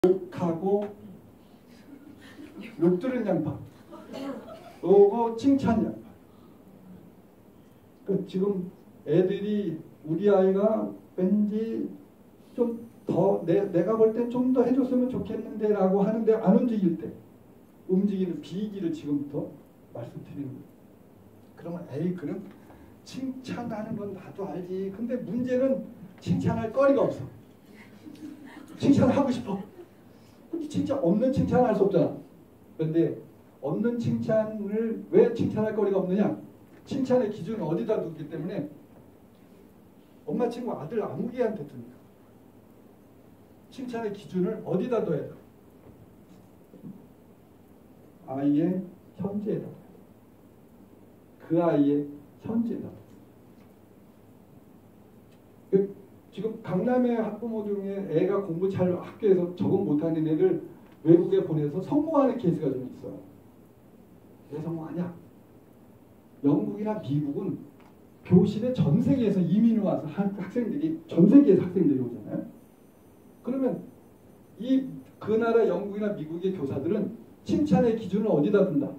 욕하고 욕 들은 양파, 요거 칭찬 양파. 그 지금 애들이 우리 아이가 왠지 좀 더 내가 볼 땐 좀 더 해줬으면 좋겠는데라고 하는데 안 움직일 때 움직이는 비기를 지금부터 말씀드리는 거예요. 그러면 에이 그럼 칭찬하는 건 나도 알지. 근데 문제는 칭찬할 거리가 없어. 칭찬하고 싶어. 근데 칭찬 없는 칭찬을 할 수 없잖아. 그런데 없는 칭찬을 왜 칭찬할 거리가 없느냐? 칭찬의 기준은 어디다 두기 때문에 엄마 친구 아들 아무개한테 둡니다. 칭찬의 기준을 어디다 둬야 돼? 아이의 현재에다. 그 아이의 현재에다. 지금 강남의 학부모 중에 애가 공부 잘 학교에서 적응 못하는 애를 외국에 보내서 성공하는 케이스가 좀 있어요. 왜 성공하냐? 영국이나 미국은 교실에 전 세계에서 이민 와서 학생들이 전 세계에서 학생들이 오잖아요. 그러면 그 나라 영국이나 미국의 교사들은 칭찬의 기준을 어디다 둔다?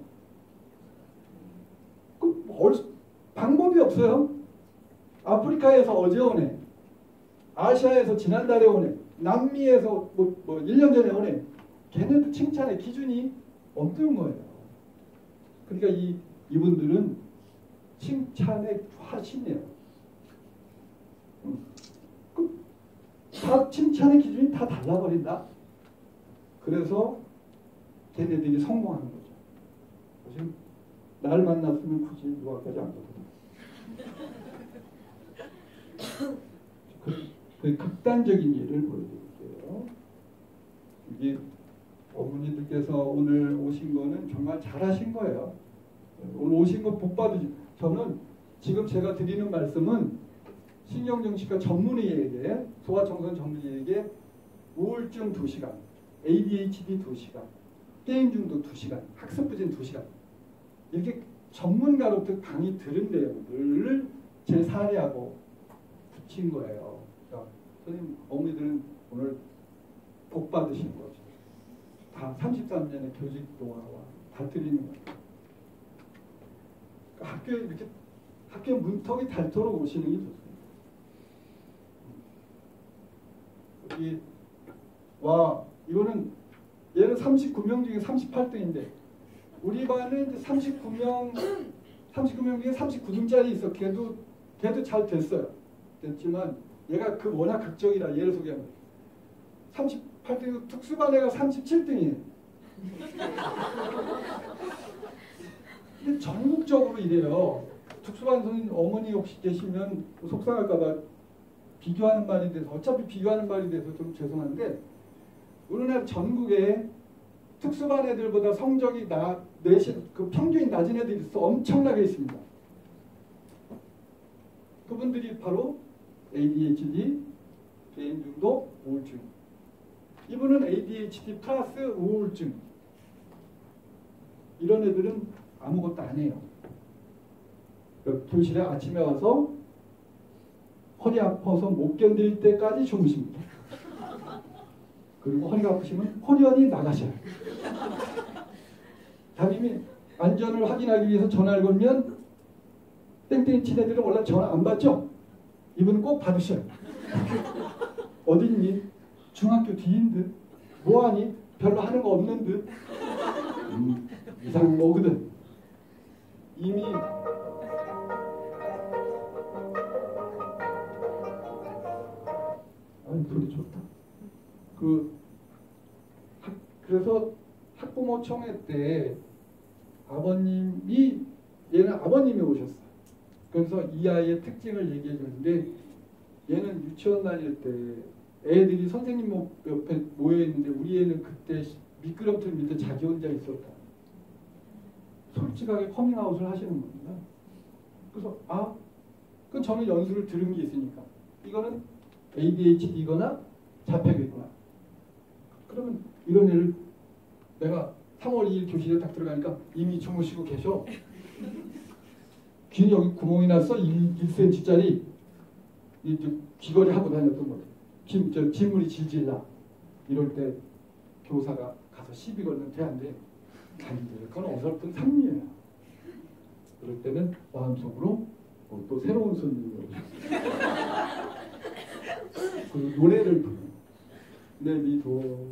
방법이 없어요. 아프리카에서 어제 오네. 아시아에서 지난달에 오네. 남미에서 뭐 1년 전에 오네. 걔네도 칭찬의 기준이 없는 거예요. 그러니까 이분들은 칭찬의 화신이에요. 다 칭찬의 기준이 다 달라버린다. 그래서 걔네들이 성공하는 거죠. 지금 날 만났으면 굳이 유학까지 안 가거든요. 그 극단적인 예를 보여드릴게요. 이게 어머니들께서 오늘 오신 거는 정말 잘하신 거예요. 오늘 오신 거 복 받으시. 저는 지금 제가 드리는 말씀은 신경정신과 전문의에게, 소아청소년 전문의에게 우울증 2시간, ADHD 2시간, 게임 중독 2시간, 학습부진 2시간 이렇게 전문가로부터 강의 들은 내용들을 제 사례하고 붙인 거예요. 그러니까 선생님, 어머니들은 오늘 복 받으신 거죠. 다 33년의 교직 노하우와 다 드리는 거예요. 그러니까 학교에 이렇게 학교 문턱이 닳도록 오시는 게 좋습니다. 이거는 얘는 39명 중에 38등인데 우리 반에 이제 39명 중에 39등짜리 있어. 걔도 잘 됐어요. 됐지만 얘가 워낙 극적이라 얘를 소개하면 38등 특수반 애가 37등이에요. 근데 전국적으로 이래요. 특수반 선생님 어머니 혹시 계시면 속상할까봐 비교하는 말이 돼서 어차피 비교하는 말이 돼서 좀 죄송한데 우리나라 전국에 특수반 애들보다 성적이 그 평균이 낮은 애들이 엄청나게 있습니다. 그분들이 바로 ADHD, 게임 중독, 우울증. 이분은 ADHD 플러스 우울증. 이런 애들은 아무것도 안 해요. 교실에 아침에 와서 허리 아파서 못 견딜 때까지 주무십니다. 그리고 허리가 아프시면 홀연히 나가셔요. 담임이 안전을 확인하기 위해서 전화를 걸면 땡땡이 친 애들은 원래 전화 안 받죠? 이분은 꼭 받으셔요. 어딨니? 중학교 뒤인 듯. 뭐하니? 별로 하는 거 없는 듯. 이상 오거든. 이미 소리 좋다. 그래서 학부모총회 때 얘는 아버님이 오셨어요. 그래서 이 아이의 특징을 얘기해 주는데 얘는 유치원 다닐 때 애들이 선생님 옆에 모여 있는데 우리 애는 그때 미끄럼틀 밑에 자기 혼자 있었다. 솔직하게 커밍아웃을 하시는 겁니다. 그래서 그건 저는 연수를 들은 게 있으니까 이거는 ADHD거나 자폐겠구나. 그러면 이런 애를 내가 3월 2일 교실에 딱 들어가니까 이미 주무시고 계셔. 귀 여기 구멍이 났어. 1cm짜리 귀걸이 하고 다녔던 거예요. 진물이 질질 나. 이럴 때 교사가 가서 시비 걸면 돼 안 돼? 안 돼. 그건 어설픈 산미예요. 그럴 때는 마음속으로 또 새로운 손님이 오죠. 그 노래를 부르는 내비도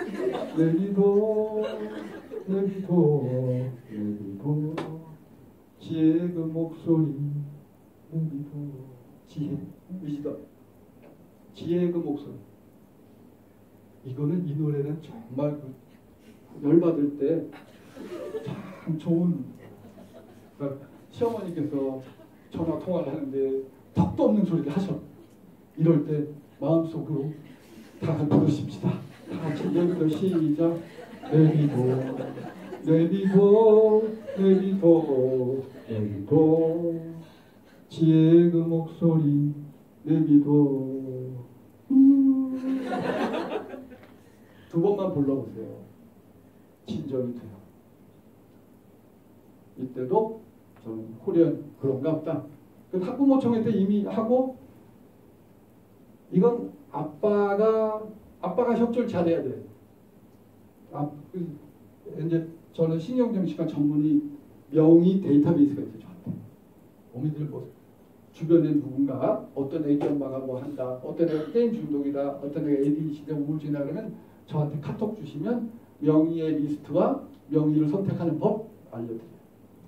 내비도 내비도 내비도 지혜의 그 목소리 내비도 지혜 위시다 지혜의 그 목소리 이거는 이 노래는 정말 열받을 때 참 좋은 그러니까 시어머니께서 전화 통화를 하는데 턱도 없는 소리를 하셔. 이럴 때 마음속으로 다 부르십시다. 다 같이 내비도 시작. 내비도 내비도 내비도 내비도 지혜의 그 목소리 내비도 두 번만 불러보세요. 진정이 돼요. 이때도 저는 호련 그런가 보다. 그 학부모총회 때 이미 하고 이건 아빠가 협조를 잘해야 돼. 이제 저는 신경정신과 전문의 명의 데이터베이스가 있어요. 저한테. 어머니들 뭐 주변에 누군가 어떤 애기 엄마가 뭐 한다, 어떤 애가 게임 중독이다, 어떤 애가 ADHD 우울증이다 그러면 저한테 카톡 주시면 명의의 리스트와 명의를 선택하는 법 알려드려요.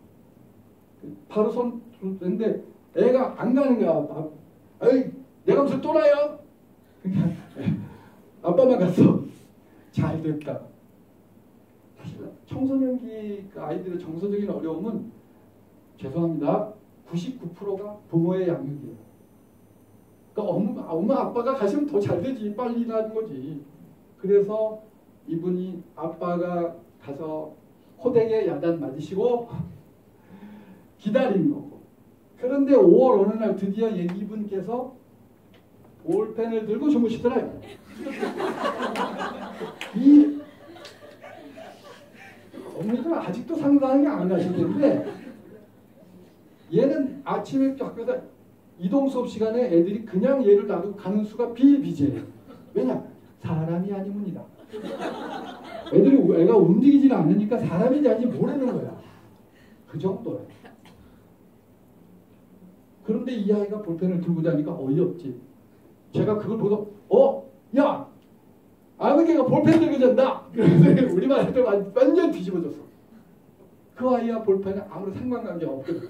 바로 근데 애가 안 가는 거야. 에이, 내가 무슨 또라이야? 그러니까 아빠만 갔어. 잘 됐다. 사실 청소년기 그 아이들의 정서적인 어려움은 죄송합니다. 99%가 부모의 양육이에요. 그러니까 엄마 아빠가 가시면 더 잘 되지. 빨리 나는 거지. 그래서 이분이 아빠가 가서 호되게 야단 맞으시고 기다린 거고. 그런데 5월 어느 날 드디어 이분께서 볼펜을 들고 주무시더라고요. 이 어머니들 아직도 상상이 안 가시는데 얘는 아침에 학교에서 이동 수업 시간에 애들이 그냥 얘를 놔두고 가는 수가 비일비재해요. 왜냐? 사람이 아니문이다. 애가 움직이질 않으니까 사람인지 아닌지 모르는 거야. 그 정도예요. 그런데 이 아이가 볼펜을 들고 자니까 어이없지. 제가 그걸 보고 야! 아버지가 볼펜 들고 잔다! 그래서 우리 말한테 완전 뒤집어졌어. 그 아이와 볼펜은 아무런 상관관계가 없거든.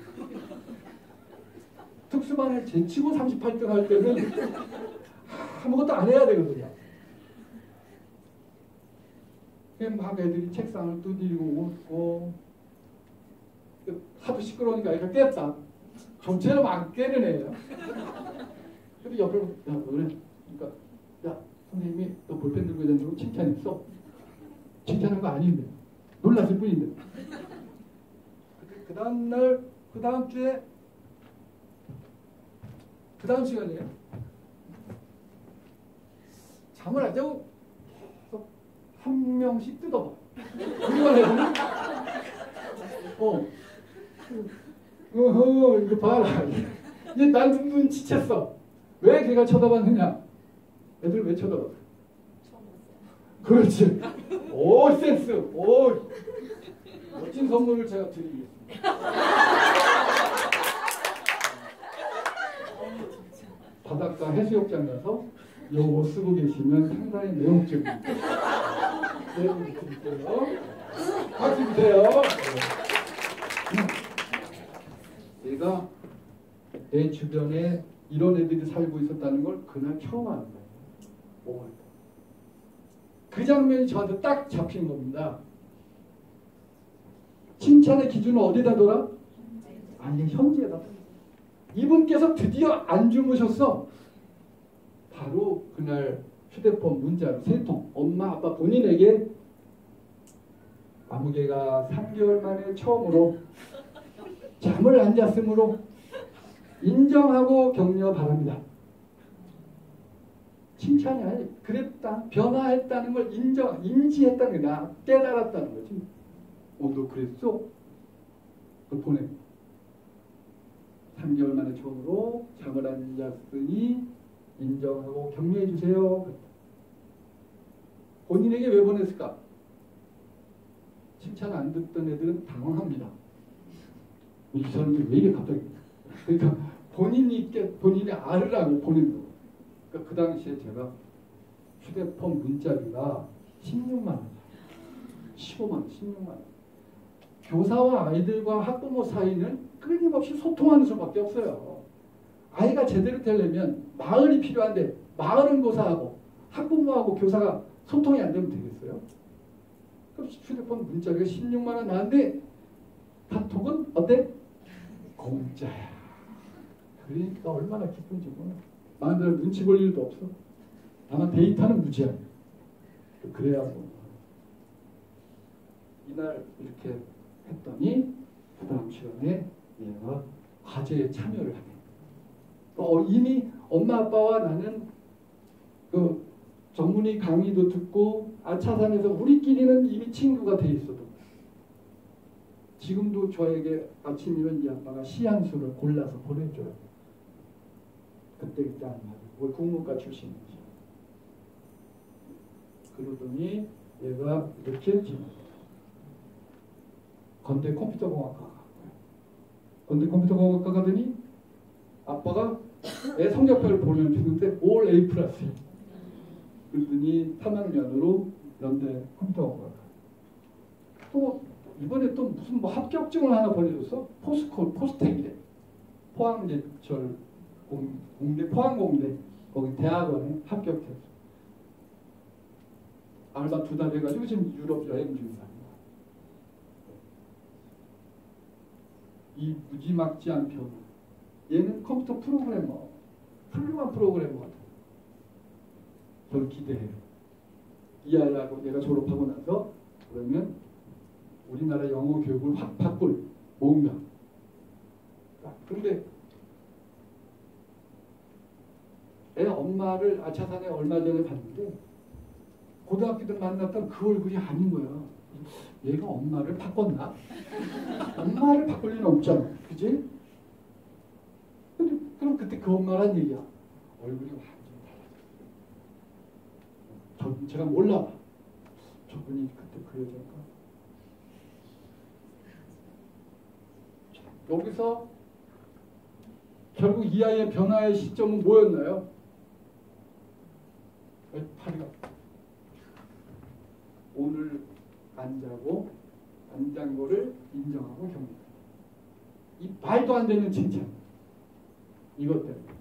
특수반을 제치고 38등 할 때는 아무것도 안 해야 되거든요. 막 애들이 책상을 두드리고 웃고 하도 시끄러우니까 애가 깼다. 전체를 막 깨는 애예요. 근데 옆에 야 그래? 그러니까 야 선생님이 너 볼펜 들고 있는 칭찬했어? 칭찬한 거 아닌데 놀랐을 뿐인데. 그 다음날 그 다음 주에 그 다음 시간이에요. 잠을 안 자고 한 명씩 뜯어봐. 우리만 해보면 이거 봐라. 이제 난 눈치챘어. 왜 걔가 쳐다봤느냐? 애들 왜 쳐다봐? 그렇지. 오 센스. 오 멋진 선물을 제가 드리겠습니다. 바닷가 해수욕장 가서 요거 쓰고 계시면 상당히 매혹적입니다. 네, 드릴게요. 박수 주세요. 내가 내 주변에 이런 애들이 살고 있었다는 걸 그날 처음 아는 거예요. 그 장면이 저한테 딱 잡힌 겁니다. 칭찬의 기준은 어디다 둬라? 아니, 현재에다. 이분께서 드디어 안 주무셨어. 바로 그날 휴대폰 문자로 3통 엄마 아빠 본인에게 아무개가 3개월 만에 처음으로 잠을 안 잤으므로 인정하고 격려 바랍니다. 칭찬이 아니 그랬다 변화했다는 걸 인지했다는 거야. 깨달았다는 거지. 너 그랬어? 그걸 보내. 3개월 만에 처음으로 잠을 안 잤으니 인정하고 격려해 주세요. 본인에게 왜 보냈을까? 칭찬 안 듣던 애들은 당황합니다. 이 사람들 왜 이래 갑자기. 그러니까 본인이 알으라고 보낸 거고. 그러니까 그 당시에 제가 휴대폰 문자비가 16만 원, 15만 원, 16만 원. 교사와 아이들과 학부모 사이는 끊임없이 소통하는 수밖에 없어요. 아이가 제대로 되려면 마을이 필요한데 마을은 교사하고 학부모하고 교사가 소통이 안 되면 되겠어요? 그럼 휴대폰 문자비가 16만 원 나는데 카톡은 어때? 공짜야. 그러니까 얼마나 기쁜지 몰라. 마음대로 눈치 볼 일도 없어. 다만 데이터는 무제한. 그래야 뭐. 이날 이렇게 했더니 그 다음 시간에 얘가 과제에 참여를 하게. 이미 엄마 아빠와 나는 그 전문의 강의도 듣고 아차산에서 우리끼리는 이미 친구가 돼 있어도 지금도 저에게 아침이면 이 아빠가 시 한 수를 골라서 보내줘요. 그때 안 맞아. 국문과 출신이지. 그러더니 얘가 이렇게 건대 컴퓨터공학과 갔고요. 건대 컴퓨터공학과 가더니 아빠가 애 성적표를 보내주는데 올 A 플러스. 그러더니 3학년으로 연대 컴퓨터공학과. 또 이번에 또 무슨 뭐 합격증을 하나 보내줬어? 포스텍이래. 포항제철 공대 포항공대 거기 대학원에 합격했어. 알바 2달 해가지고 지금 유럽 여행 중이다. 이 무지막지한 변화. 얘는 컴퓨터 프로그래머, 훌륭한 프로그래머 같아. 저를 기대해요. 이 아이하고 얘가 졸업하고 나서 그러면 우리나라 영어 교육을 확 바꿀 뭔가. 그런데 애 엄마를 아차산에 얼마 전에 봤는데 고등학교 때 만났던 그 얼굴이 아닌 거야. 얘가 엄마를 바꿨나? 엄마를 바꿀 리는 없잖아. 그지? 근데 그럼 그때 그 엄마란 얘기야. 얼굴이 완전히 달라졌어. 제가 몰라. 저분이 그때 그 여자인가? 여기서 결국 이 아이의 변화의 시점은 뭐였나요? 파리가 오늘 안 자고 안 잔 거를 인정하고 격려한다. 이 말도 안 되는 칭찬. 이것 때문에.